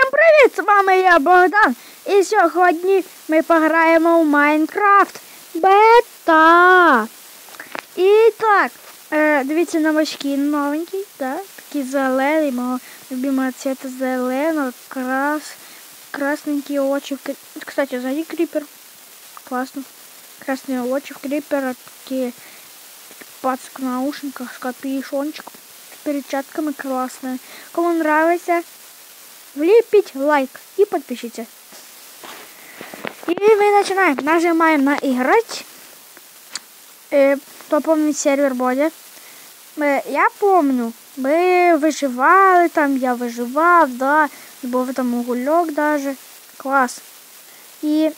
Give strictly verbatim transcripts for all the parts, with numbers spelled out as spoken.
Всім привіт! З вами я, Богдан. І сьогодні ми пограємо в Майнкрафт Бета. І так, е, дивіться на очки новенький, да? Такий зелений, мого любимого цвета зелено, крас, красненькі очі. Кстати, сзади крипер. Классно. Красные очи в крипера, такие пацак в наушниках с капюшончиком, с перчатками, классные. Кому нравится, влепить лайк и подпишитесь. И мы начинаем. Нажимаем на играть. Э, кто помнит сервер Бодя? Э, я помню. Мы выживали там, я выживал, да. Был там уголек даже. Класс. И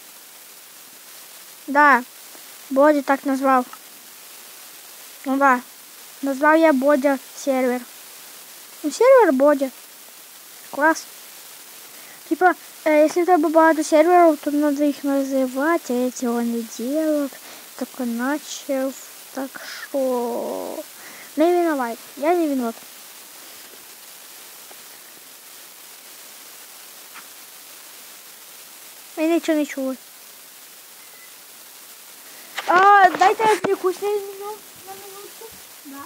да, Бодя так назвал. Ну да, назвал я Бодя сервер. Ну, сервер Бодя. Класс. Типа, э, если у тебя багато серверов, то надо их называть, а я этого не делал. Только начал. Так что... Не виноват. Я не виноват. Я ничего не чую. А, дайте я отвлекусь на минуту. Да.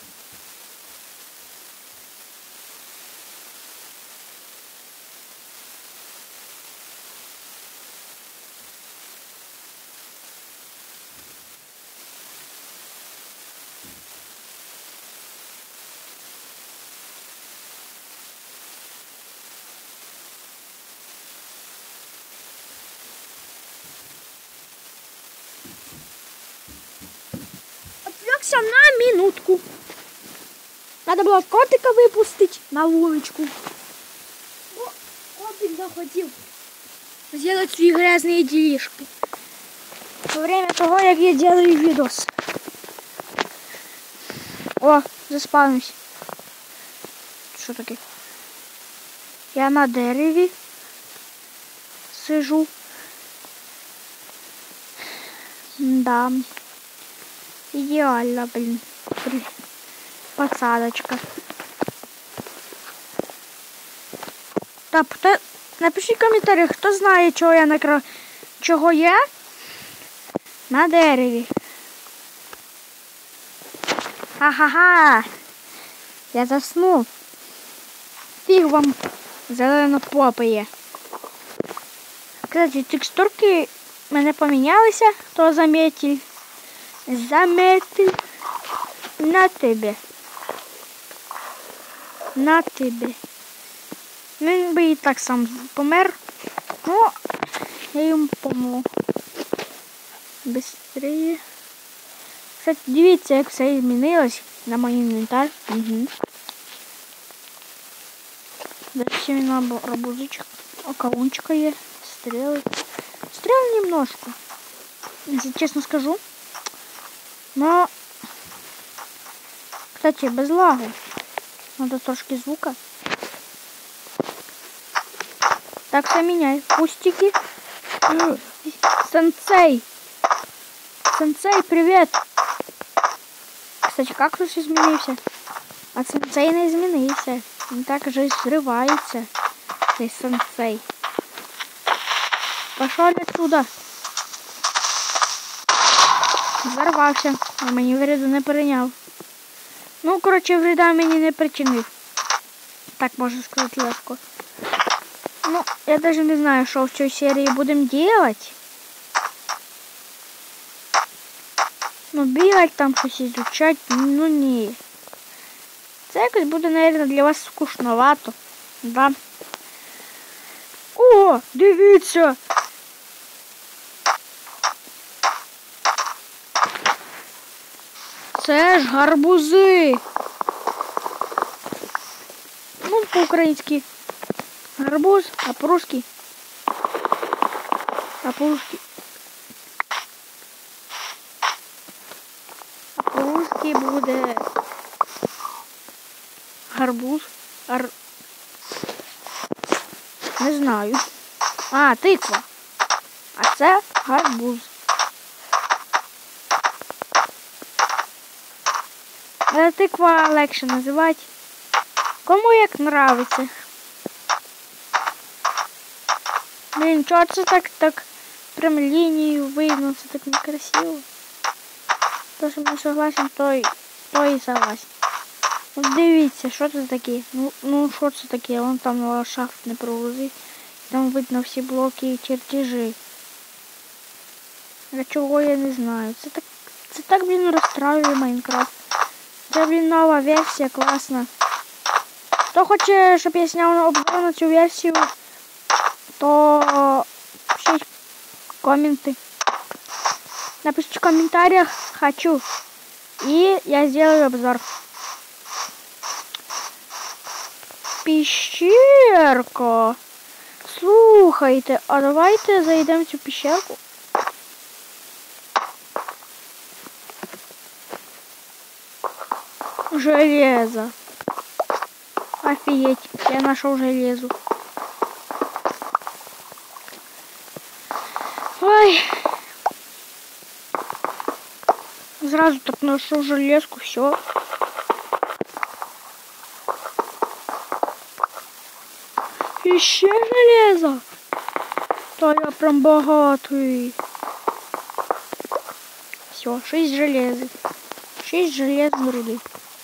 Отвлекся на минутку. Надо было котика выпустить на улочку. Но котик захотел сделать свои грязные делишки. Во время того, как я делаю видос. О, заспавнюсь. Что таке? Я на дереві сижу. Да. Идеально, блин. Посадочка. Так, хто... напишіть в коментарях, хто знає, чого я накра... чого я на дереві. Ха-ха-ха. Я заснув. Фіг вам зелено попає. Кстати, текстурки в мене помінялися, хто замітив. Заметив. На тебе. На тебе. Він би і так сам помер. Ну, я йому помогу. Быстрее. Кстати, дивіться, як все змінилось на мій інвентар. Угу. Дальше на арбузичок. Околунчика є. Стріли. Стріл немножко. Если честно скажу. Но, кстати, без лагу. Надо трошки звука. Так, все меняй. Кустики. Сенсей. Сенсей, привет. Кстати, кактус изменился. А сенсей не изменился. Он так же взрывается. Цей сенсей. Пошел отсюда. Зарвався, а мені вреду не перейняв. Ну, коротше, вреда мені не причинив. Так можна сказати легко. Ну, я даже не знаю, що в цій серії будемо делать. Ну, бігать там, щось изучать, ну ні. Це якось буде, мабуть, для вас скучновато. Да. О, дивіться! Це ж гарбузи. Ну, по-українськи гарбуз, а по-русски. А по-русски. А по-русски буде гарбуз. Ар... Не знаю. А, тиква. А це гарбуз. Тиква легше називати. Кому як нравиться. Блін, чого це так, так прям лінію видно, це так некрасиво. То, що не согласен, той, той і согласен. Ось дивіться, що це таке? Ну, ну що це таке? Вон там ландшафт не прогрузив. Там видно всі блоки і чертежі. Для чого я не знаю. Це так, це так, блін, розстраює Майнкрафт. Це, блін, нова версія, класна. Хто хоче, щоб я зняв обзор на цю версію, то пишіть коменти. Напишите в комментариях «хочу». И я сделаю обзор. Пещерка. Слухайте, а давайте зайдемо в цю пещерку. Железо. Офигеть, я нашел железо. Ой. Сразу так нашел железку, все. Еще железо. Да я прям богатый. Все, шесть железа. Шесть железной руды.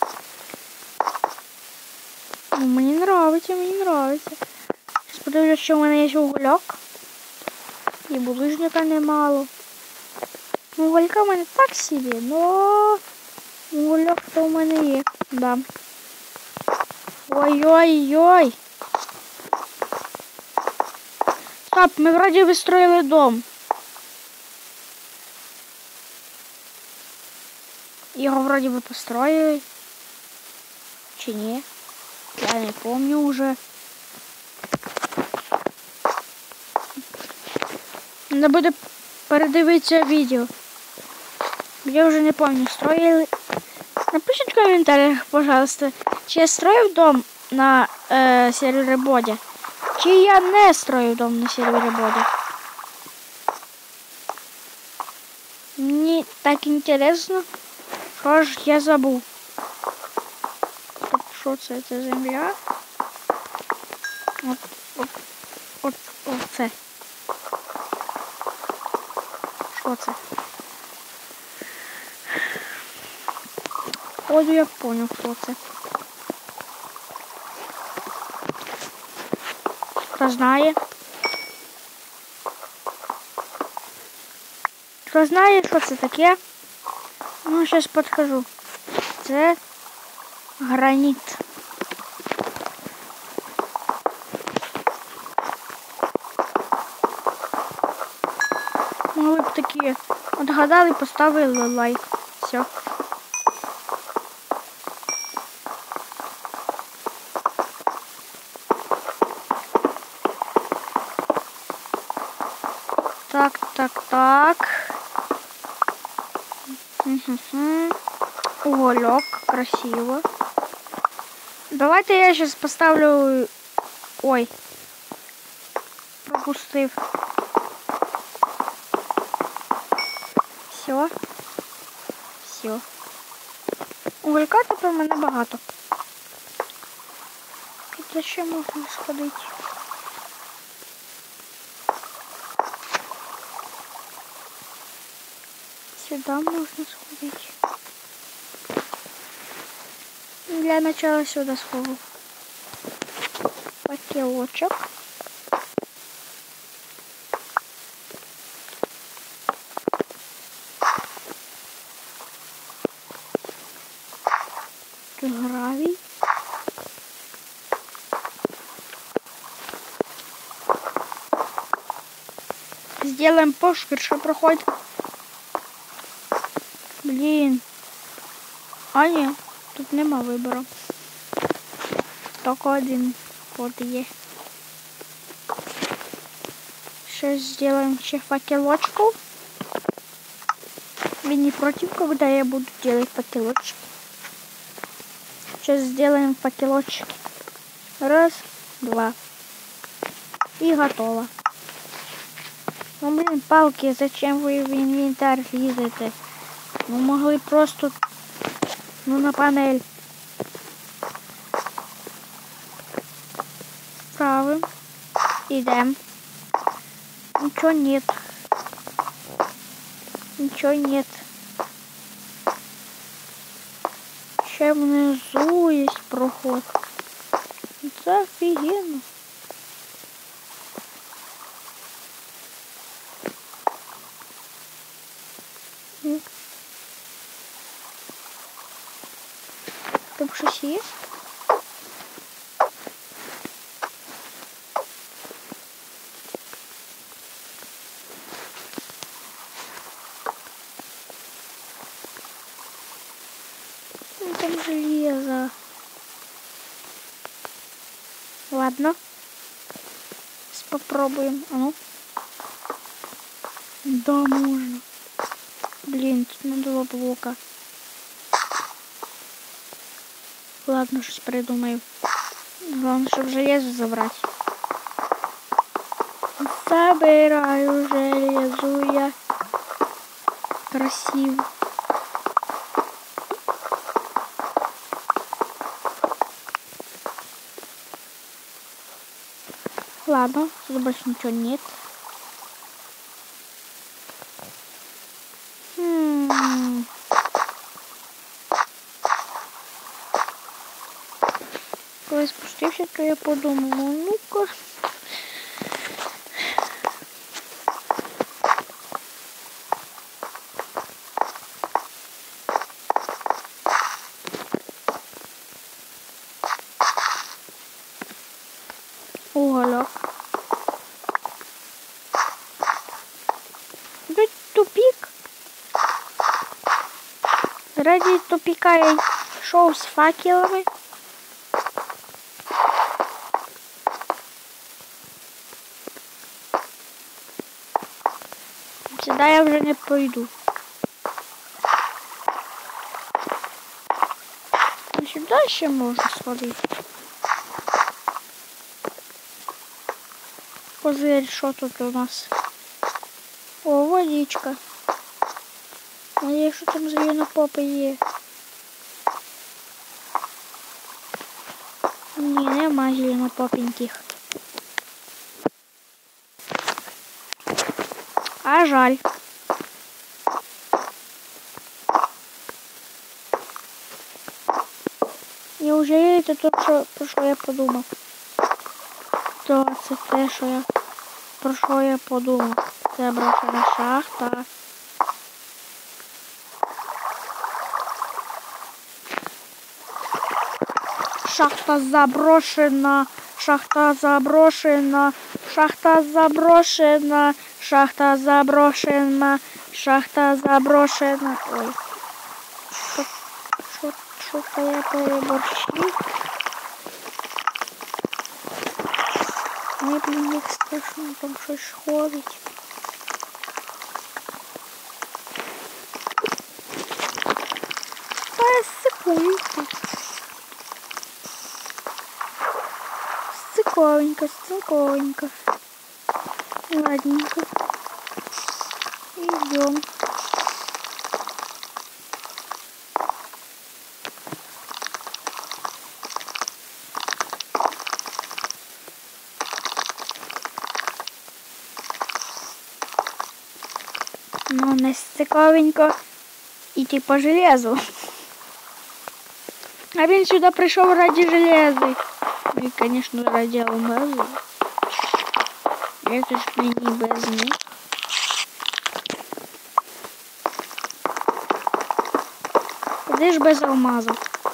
Ну, мне нравится, мне нравится. Сейчас подивлюсь, що у мене є угольок. І булыжника немало. Уголька в мене так собі, но угольок то у мене є. Да. Ой-ой-ой. Стоп, ми вроді вистроїли дом. Його вроді би построїли. Чи ні? Я не помню уже. Надо буде передивитися відео. Я вже не помню, строїли. Напишіть в коментарях, пожалуйста, чи я строїв дом на е, сервері Бодя, чи я не строїв дом на сервері Бодя. Мені так інтересно, що ж я забув. Що це? Це земля? От, от, от, оце. Що це? Ходу я понял, що це. Хто знає? Хто знає, що це таке? Ну, зараз підкажу. Це граніт. Ну, ви б такі отгадали, поставили лайк. Все. Так, так, так. Угу. Уголек, красиво. Давайте я сейчас поставлю... Ой. Пропустив. Все. Все. Уголька тут у мене багато. Тут ще можна сходити. Сюда можно сходить. Для начала сюда схожу. Факелочек. Гравий. Сделаем пошкир, что проходит. Блин. А ні, тут нема вибору. Тільки один ход є. Сейчас сделаем ще факелочку. Вы не против, когда я буду делать факелочки? Сейчас сделаем факелочки. Раз, два. И готово. Ну блин, палки, зачем вы в инвентарь лезете? Ну могли просто, ну, на панель. Ставим. Ідем. Ничего нет. Ничего нет. Ще внизу есть проход. Это офигенно. Там щось є? Ну, там железо. Ладно. Сейчас попробуем. А ну. Да, можно. Блин, тут на два блока. Ладно, что-то придумаю. Главное, чтобы железо забрать. Собираю железо я. Красиво. Ладно, тут больше ничего нет. М-м-м. Коли спустився, то я подумала, ну-ка. Уголок. Тут тупик. Ради тупика я шел с факелами. Сюда я уже не пойду. А сюда еще можно сходить. Козырь, что тут у нас? О, водичка. Надеюсь, что там зеленопопы есть. Ні, нема зеленопопеньких. А жаль. Неужели це то, що, про що я подумав? То це те, що я, про що я подумав. Це брошена шахта. Шахта заброшена, шахта заброшена, шахта заброшена, шахта заброшена, шахта заброшена. Ой, что-то я переборщил. Мне, блин, не страшно, там щось ходить. Секундку. Стыковенько, стыковенько. Ладненько. Идем. Ну, не стыковенько идти по железу. А він сюда пришел ради железа. И, конечно, ради алмаза. Это ж мені без них. Куди ж без алмазов?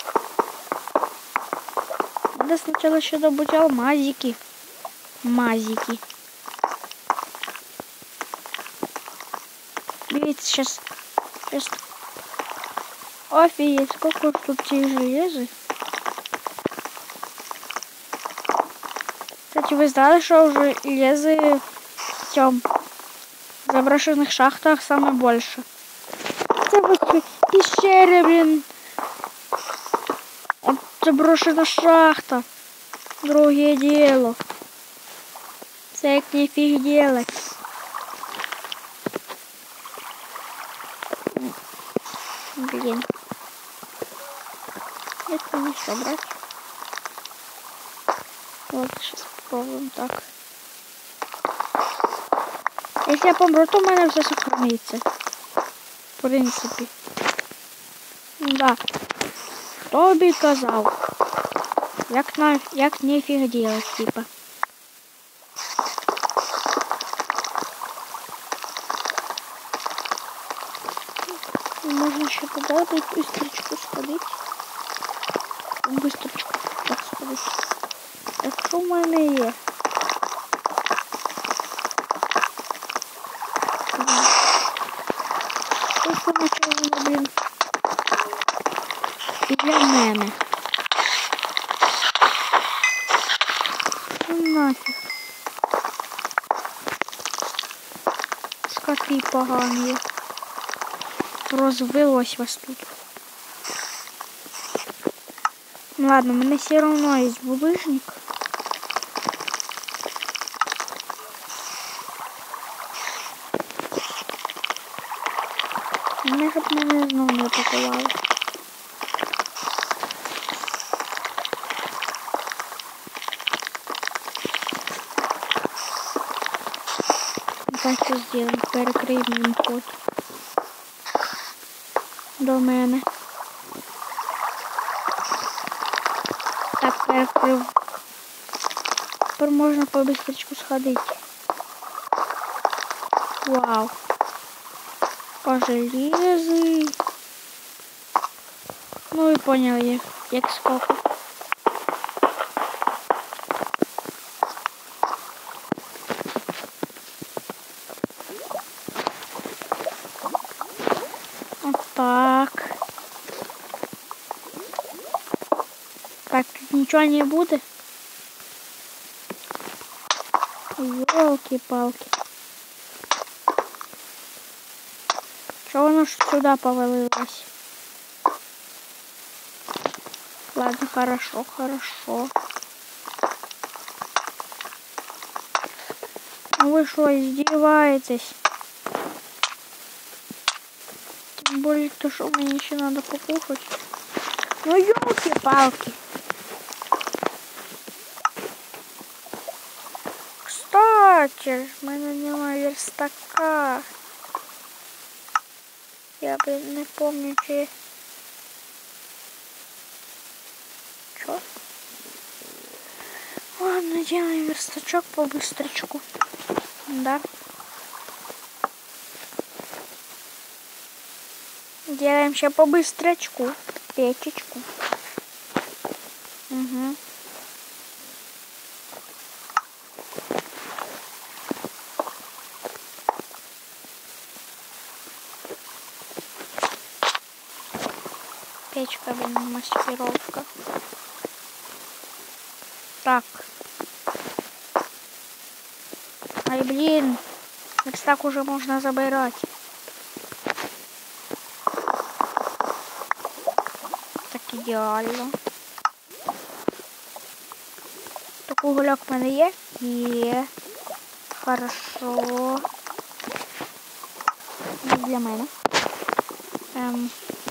Надо сначала еще добыть алмазики. Мазики. Видите, сейчас... сейчас... Офигеть, сколько тут этих железы. Кстати, вы знали, что уже железы в тем заброшенных шахтах самое больше. Это вот пещеры, блин. Вот заброшена шахта. Другое дело. Це як не фиг делать. Блин. Это не собрать. Вот, сейчас попробуем так. Якщо я помру, то в мене все сохраниться. В принципі. Да. Хто би казав? Як, на... Як нефіг делать, типа. Можно еще туда быстрочку сходить. Быстрочку так сходить. Так что у мене є? Просто начало, блин. І для мене. Ну нафіг. Скоти погані. Розвилось вас тут. Ну ладно, у мене все равно є булыжник. Мене щоб мене знову не атакували. Так що зробимо, перекриємо їм ход до мене. Так, перекрив. Тепер можна по бистричку сходити. Вау. По железу. Ну і поняли, як, як сколько. Так. Так, тут ничего не будет. Ёлки-палки. Чего оно сюда повалилось? Ладно, хорошо, хорошо. Ну вы что, издеваетесь? Тем более, то, что мне еще надо покушать. Ну, ёлки-палки. Кстати, в мене немає верстака. Я, блин, не помню, чи... Чё? Ладно, делаем верстачок по быстрочку. Да. Делаем сейчас по быстрочку. Печечку. Угу. Печка, блин, маскировка. Так. Ай, блин. Верстак уже можно забирать. Так ідеально. Так, угольок в мене є? Є. Хорошо. Не для мене. Ем.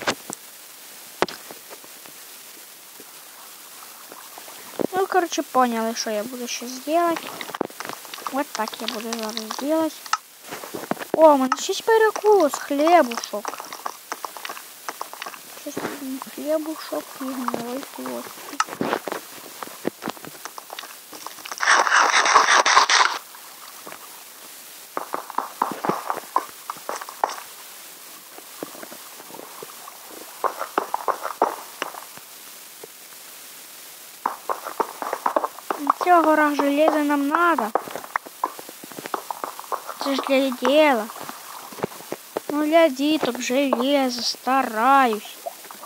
Ну, короче, поняли, что я буду сейчас делать. Вот так я буду зараз делать. О, у меня сейчас перекус, хлебушок. Сейчас хлебушок и гнилой хвост. Все, гора железа нам надо. Это ж для дела. Ну, для діток железо, стараюсь.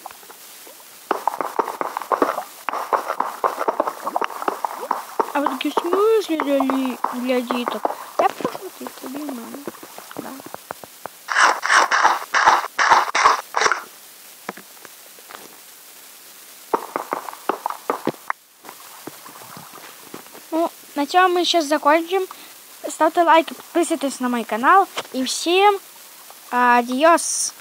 А вот таки в смысле для, для діток? Я пошутил, тобі мама. Да. Ну, на цьому мы сейчас закончим. Ставьте лайки, подписывайтесь на мой канал. И всем адьос!